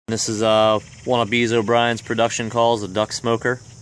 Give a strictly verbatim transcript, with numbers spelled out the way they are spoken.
This is uh, one of Bees O'Brien's production calls, a duck smoker.